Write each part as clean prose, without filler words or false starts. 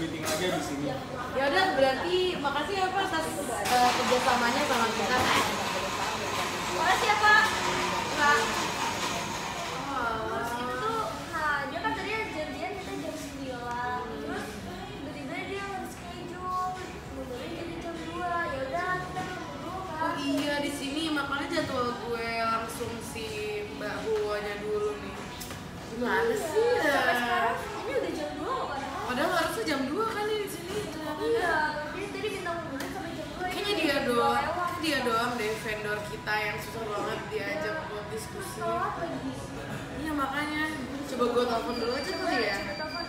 meeting lagi di sini. Ya udah, berarti makasih ya Pak atas kerjasamanya sama kita. Makasih ya Pak. Enggak. Terus itu tuh, nah dia kan tadi janjian kita jam 9. Terus tiba-tiba dia harus schedule mundurin jadi jam 2. Ya udah kita dulu kan. Oh iya, di sini makanya jadwal gue langsung si Mbak Huwanya dulu nih. Gimana sih ya? Sampai sekarang ini udah jam 2 loh kan. Padahal harusnya jam 2 kali di sini. Iya, tapi tadi kita mundurin sampai jam 2. Kayaknya dia doang deh vendor kita yang susah banget diajak buat diskusi. Iya makanya, coba gue telepon dulu aja kali ya.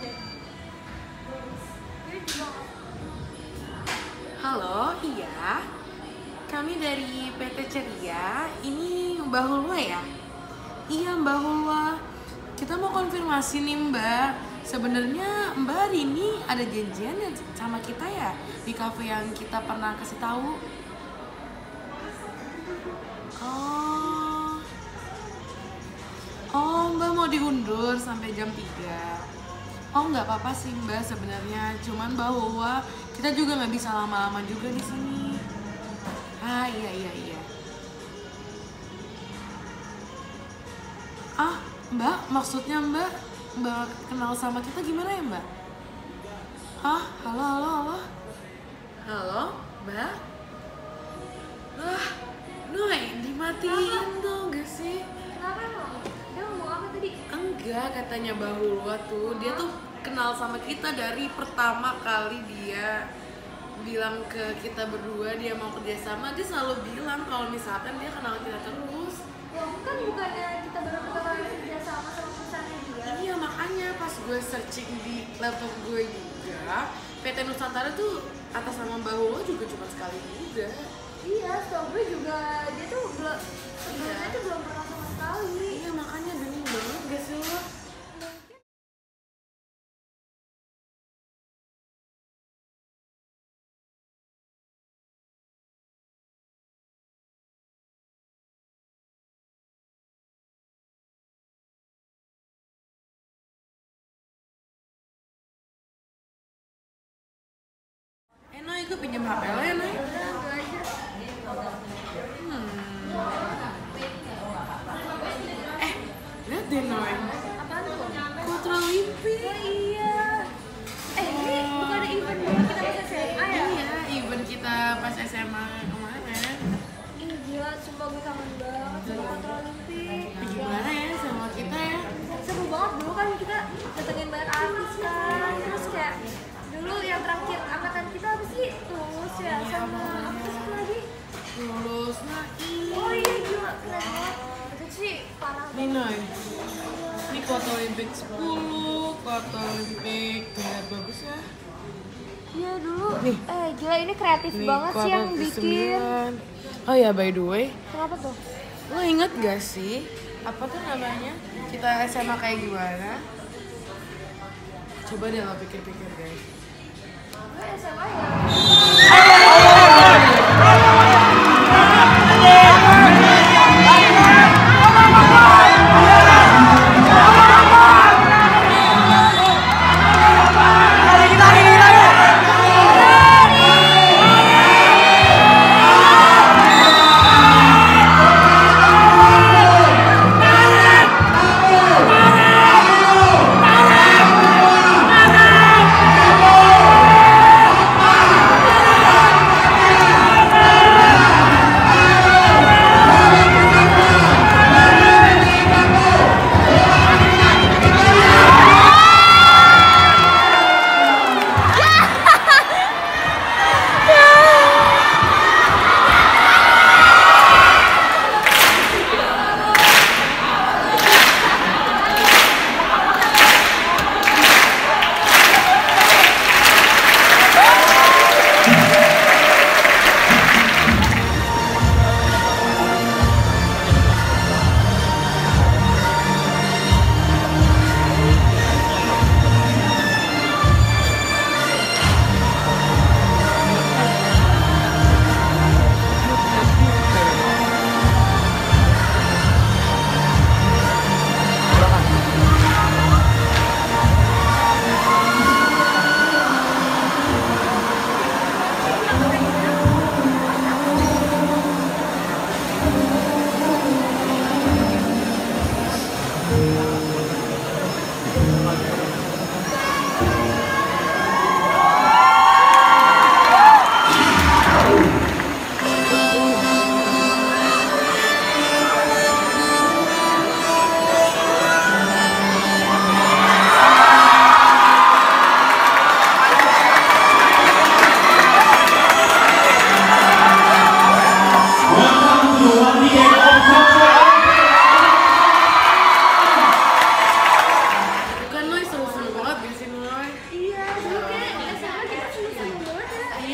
Halo, iya. Kami dari PT Ceria. Ini Mbak Hulwa ya? Iya Mbak Hulwa. Kita mau konfirmasi nih Mbak. Sebenarnya Mbak hari ini ada janjian sama kita ya di kafe yang kita pernah kasih tahu. Oh Mbak mau diundur sampai jam 3. Oh nggak apa-apa sih Mbak sebenarnya. Cuman Mbak Hulwa, kita juga nggak bisa lama-lama juga di sini. Ah iya. Ah Mbak, maksudnya Mbak kenal sama kita gimana ya Mbak? Hah? Halo? Halo, Mbak? Wah, Noy, dimatiin dong gak sih? Kenapa emang? Dia ngomong apa tadi? Enggak, katanya Mbak Hulwa tuh, dia tuh kenal sama kita dari pertama kali dia bilang ke kita berdua dia mau kerjasama. Dia selalu bilang kalau misalkan dia kenal kita terus. Ya kan bukannya kita baru pertama kali kerja sama perusahaannya dia. Iya makanya pas gue searching di laptop gue juga, PT Nusantara tuh atas nama Mbak Hulwa juga cuma sekali juga. Iya, setahu gue juga dia tuh sebelumnya tuh belum pernah sama sekali. Iya makanya bingung banget gak sih lo? Noy, gue pinjam HP lo ya Noy? Lihat deh Noy. Apaan tuh? Kuatro Limpi. Oh iya. Ini bukan event dulu kita pas SMA ya? Iya, event kita pas SMA kemarin. Ih gila, sumpah gue kangen banget sama Kuatro Limpi. Gimana ya sama kita ya? Seru banget, dulu kan kita datengin banyak artis kan. Terus kayak dulu yang terakhir angkatan kita apa sih? Tulus ya, sama apa sih lagi? Lulus Oh iya gila, keren banget. Itu sih parah Nih banget. Noy, ini Kuatro Olimpik 10, Kuatro Olimpik kayak bagus ya. Iya dulu, Nih. gila ini kreatif banget sih yang bikin. Oh ya by the way, Kenapa tuh? lo inget gak sih apa tuh namanya kita SMA kayak gimana? Coba deh lo pikir-pikir guys. Gue SMA ya.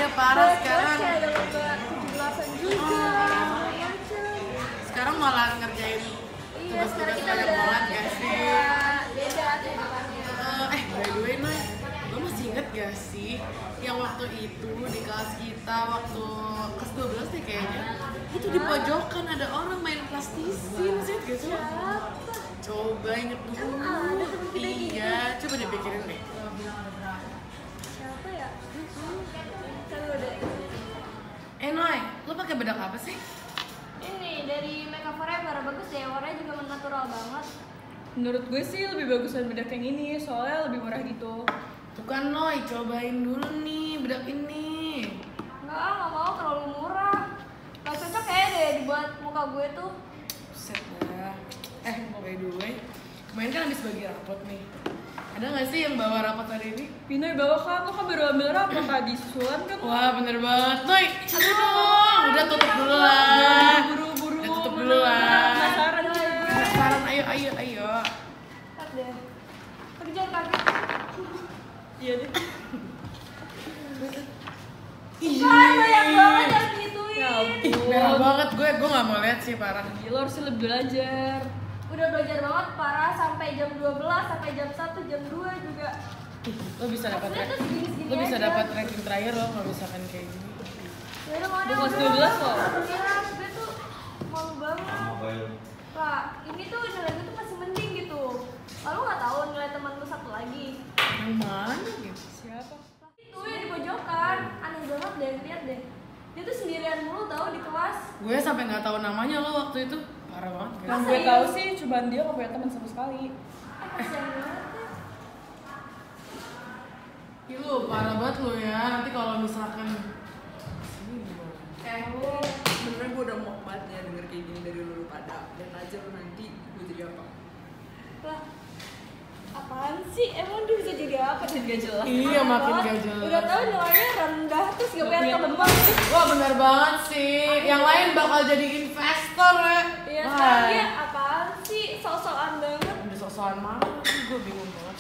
Iya parah sekarang. Kayak ada lomba 17-an juga. Sekarang malah ngerjain Iya, sekarang kita banyak udah banget gak sih? beda kehidupannya. By the way, Nay, lo masih inget gak sih yang waktu itu di kelas kita waktu kelas 12 deh kayaknya, itu di pojokan ada orang main plastisin, sih gak sih? Siapa? Coba inget dulu. Emang ada temen kita yang Iya, coba dipikirin deh. Siapa ya? Kan udah Noy, lo pakai bedak apa sih? ini dari Makeup Forever, bagus deh, warnanya juga natural banget. Menurut gue sih lebih bagusan bedak yang ini, soalnya lebih murah gitu. Tuh kan Noy, cobain dulu nih bedak ini. Nggak mau, terlalu murah. Nggak cocok kayak deh dibuat muka gue tuh. Set dah. By the way, kemarin kan habis bagi rapot nih. Ada nggak sih yang bawa rapot hari ini? Pinoy bawa kan, lo kan baru ambil rapot tadi, susulan kan? Wah bener banget, Noy. Sini dong. Udah tutup dulu lah. Buru-buru. Udah tutup dulu lah. Penasaran gue. Penasaran, ayo. Ntar deh. Kerjaan kaget. Iya deh. Kan banyak banget yang gituin. Ya Ih, merah banget gue nggak mau lihat sih parah. Gila, harusnya lebih belajar. Udah belajar banget parah sampai jam 12, sampai jam 1, jam 2 juga. Lo bisa dapat Maksudnya tuh segini-segini lo bisa aja. dapat ranking terakhir lo kalau misalkan kayak gini. Ya udah mana? Udah kelas 12 loh. Iya, gue tuh malu banget. Lah, ini tuh nilai gue tuh masih mending gitu. Lalu nggak tahu nilai teman lu satu lagi. Yang mana gitu? Siapa? Itu yang di pojokan, aneh banget deh, lihat deh. Dia tuh sendirian mulu tahu di kelas. Gue sampai nggak tahu namanya lo waktu itu. Parah banget. Yang gue tahu sih cobaan dia gak punya teman sama sekali. Kasian banget. Ih, lo parah banget lo ya. Nanti kalau misalkan Sebenernya gue udah mau banget ya denger kayak gini dari lu pada. Dan aja lu nanti gue jadi apa? Lah, apaan sih? Emang dia bisa jadi apa? Jadi gak jelas. iya Aneh makin banget. gak jelas. Udah tahu nilainya rendah terus gak punya punya teman. Wah bener banget sih. Yang lain bakal jadi investor ya. Iya, Wah. sekarang dia apaan sih? Sok-sokan banget. Udah sok-sokan mana? Gue bingung banget.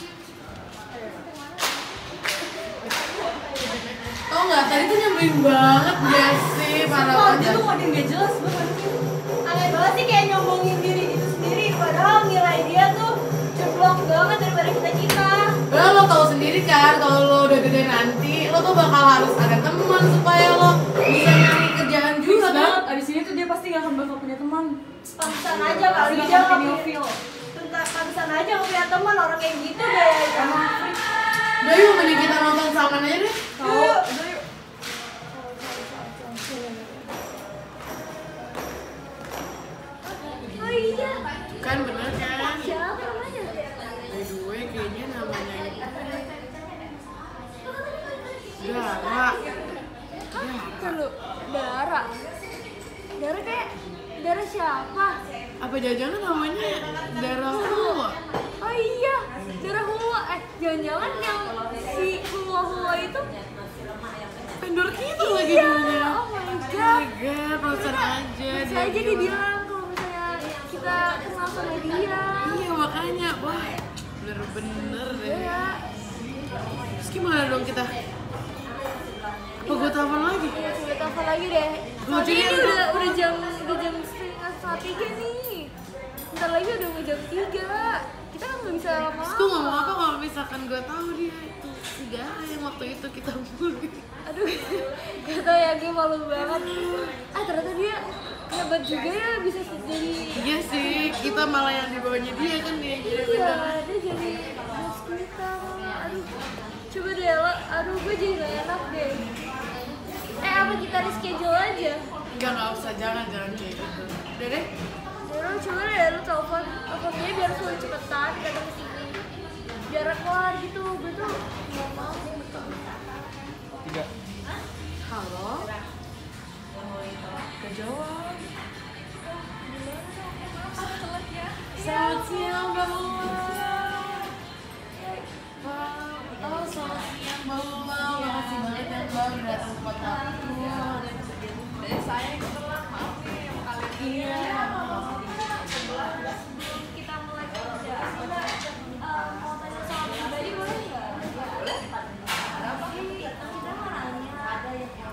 Tau nggak? Tadi tuh nyebelin banget gak sih? Parah Dia banget. tuh makin gak jelas banget. Aneh banget sih kayak nyombongin diri gitu sendiri. Padahal nilai dia tuh jeblok banget daripada kita. Padahal lo tau sendiri kan kalau lo udah gede nanti lo tuh bakal harus ada teman supaya lo bisa nyari kerjaan Fix juga kan? banget, abis ini tuh dia pasti gak akan bakal punya teman. Pantesan aja kali Pasti dia bakal nggak punya punya. Pantesan aja nggak punya teman orang kayak gitu deh. Udah yuk mending kita nonton Salman aja deh. Tahu? Udah yuk. Oh iya. Kan bener kan? Siapa namanya? By the way kayaknya namanya itu Dara. Dulu Dara. Dara kayak Dara siapa? Apa jangan namanya Dara Hua? Oh iya, Dara Hua. Jangan-jangan yang si Hua itu Vendor kita lagi iya. dulunya. Oh my Oh god. my god, perasaan aja. Bisa aja dibilang kalau misalnya kita kenal sama dia. Iya makanya, wah bener-bener deh. Iya. Terus gimana dong kita? Apa gue telepon lagi? Iya, coba telepon lagi deh. Soalnya jadi ini udah- udah jam setengah 3 nih. Bentar lagi udah mau jam 3. Kita kan nggak bisa Terus gue lama-lama. ngomong apa kalau misalkan gue tahu dia itu si Dara yang waktu itu kita bully. Aduh, gak tau ya, gue malu banget. Ternyata dia hebat juga ya, bisa jadi. Iya sih, kita malah yang di bawahnya dia kan dia. Iya, dia jadi bos kita. Aduh, coba deh lo. Aduh, gue jadi gak enak deh. Apa kita reschedule aja? Enggak usah, jangan kayak gitu. Udah deh. Ya lo coba deh, lo telepon dia biar suruh cepetan datang ke sini. Biar keluar gitu, gue tuh gak mau. Halo. Gak jawab. Selamat siang, Mbak Lula. Halo, selamat siang, Mbak Lula. Makasih banget ya, Mbak, udah datang tepat waktu. Dan saya yang telat, maaf nih yang kalian. Iya. Kita mulai kerja. Mau tanya soal pribadi boleh nggak? Boleh. Kenapa? Kita mau nanya.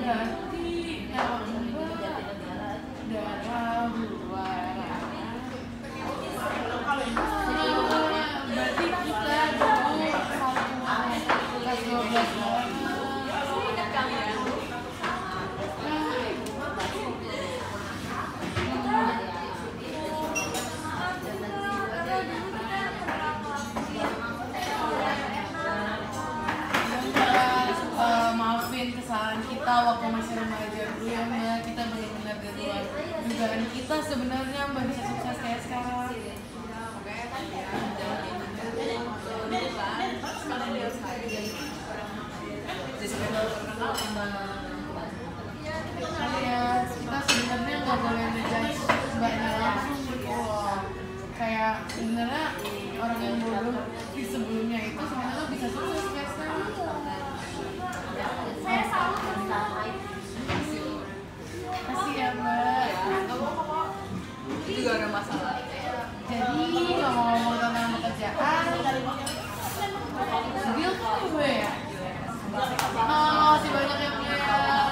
berarti nama Mbak darah buara. Berarti kita dulu satu kelas 12 orang. Maafin kesalahan kita waktu masih remaja dulu ya Mbak, kita benar-benar di luar dugaan kita sebenarnya Mbak bisa sukses kayak sekarang. Kalian kita sebenarnya nggak boleh ngejudge Mbaknya langsung gitu loh. Kayak sebenarnya orang yang bodoh di sebelumnya itu sebenarnya bisa sukses kayak sekarang. Saya salut sama Kasih ya Mbak. Itu juga ada masalah. Jadi ngomong-ngomong tentang pekerjaan, deal kan gue ya. Makasih banyak ya Mbak ya.